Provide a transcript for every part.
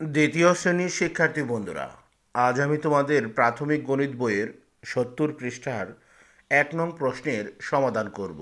দ্বিতীয় শ্রেণীর শিক্ষার্থী বন্ধুরা, আজ আমি তোমাদের প্রাথমিক গণিত বইয়ের ৭০ পৃষ্ঠার ১ নং প্রশ্নের সমাধান করব।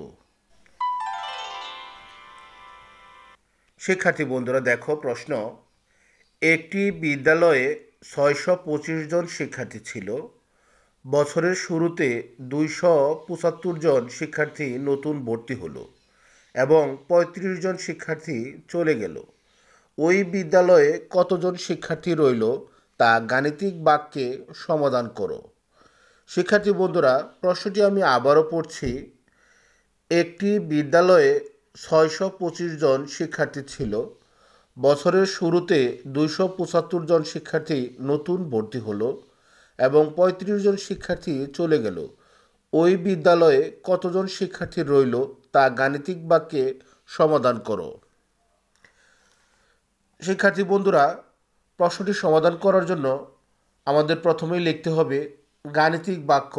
শিক্ষার্থী বন্ধুরা দেখো প্রশ্ন, একটি বিদ্যালয়ে ৬২৫ জন শিক্ষার্থী ছিল। বছরের শুরুতে ২৭৫ জন শিক্ষার্থী নতুন ভর্তি হলো এবং ৩৫ জন শিক্ষার্থী চলে গেল। ওই বিদ্যালয়ে কতজন শিক্ষার্থী রইল তা গাণিতিক বাক্যে সমাধান করো। শিক্ষার্থী বন্ধুরা, প্রশ্নটি আমি আবারও পড়ছি। একটি বিদ্যালয়ে ৬২৫ জন শিক্ষার্থী ছিল। বছরের শুরুতে ২৭৫ জন শিক্ষার্থী নতুন ভর্তি হলো এবং ৩৫ জন শিক্ষার্থী চলে গেল। ওই বিদ্যালয়ে কতজন শিক্ষার্থী রইল তা গাণিতিক বাক্যে সমাধান করো। শিক্ষার্থী বন্ধুরা, প্রশ্নটি সমাধান করার জন্য আমাদের প্রথমেই লিখতে হবে গাণিতিক বাক্য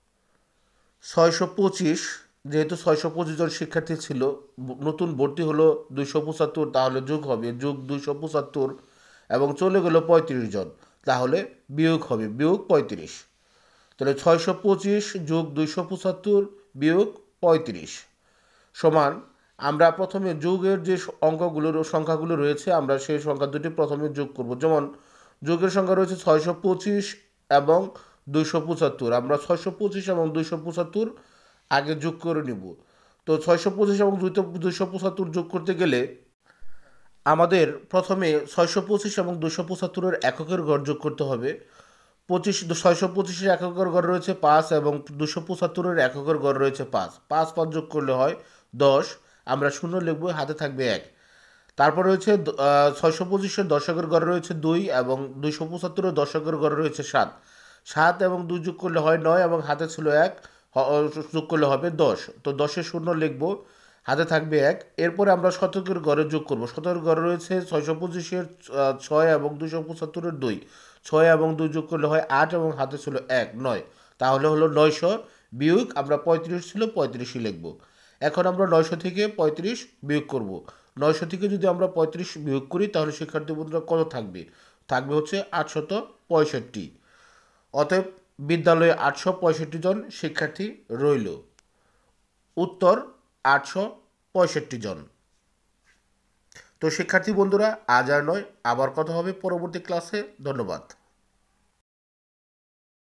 ৬২৫, যেহেতু ৬২৫ জন শিক্ষার্থী ছিল, নতুন ভর্তি হলো ২৭৫, তাহলে যোগ হবে যোগ ২৭৫ এবং চলে গেল ৩৫ জন, তাহলে বিয়োগ হবে বিয়োগ ৩৫। তাহলে ৬২৫ যোগ ২৭৫ বিয়োগ ৩৫ সমান, আমরা প্রথমে যোগের যে সংখ্যাগুলো রয়েছে আমরা সেই সংখ্যা দুটি প্রথমে যোগ করব। যেমন যোগের সংখ্যা রয়েছে ৬২৫ এবং ২৭৫, আমরা ৬২৫ এবং ২৭৫ আগে যোগ করে নিব। তো ৬২৫ এবং ২৭৫ যোগ করতে গেলে আমাদের প্রথমে ৬২৫ এবং ২৭৫-এর এককের গড় যোগ করতে হবে। ৬২৫-এর এককের গড় রয়েছে ৫ এবং ২৭৫-এর এককের গড় রয়েছে ৫। ৫ ৫ যোগ করলে হয় ১০, আমরা শূন্য লিখব, হাতে থাকবে ১। তারপর রয়েছে ৬২৫-এর দশকের গড় রয়েছে ২ এবং ২৭৫-এর দশকের গড় রয়েছে ৭। ৭ এবং ২ যোগ করলে হয় ৯ এবং হাতে ছিল ১, যোগ করলে হবে ১০। তো ১০-এর শূন্য লিখব, হাতে থাকবে ১। এরপরে আমরা শতকের গড়ে যোগ করব। শতকের গড়ে রয়েছে ৬২৫-এর ৬ এবং ২৭৫-এর ২। ৬ এবং ২ যোগ করলে হয় ৮ এবং হাতে ছিল ১, ৯। তাহলে হলো ৯০০ বিয়োগ, আমরা ৩৫ ছিল ৩৫ই লিখব। এখন আমরা ৯০০ থেকে ৩৫ বিয়োগ করব। ৯০০ থেকে যদি আমরা ৩৫ বিয়োগ করি তাহলে শিক্ষার্থী বন্ধুরা কত থাকবে? থাকবে হচ্ছে ৮৬৫। অতএব বিদ্যালয়ে ৮৬৫ জন শিক্ষার্থী রইল। উত্তর ৮৬৫ জন। তো শিক্ষার্থী বন্ধুরা, আজ আর নয়, আবার কথা হবে পরবর্তী ক্লাসে। ধন্যবাদ।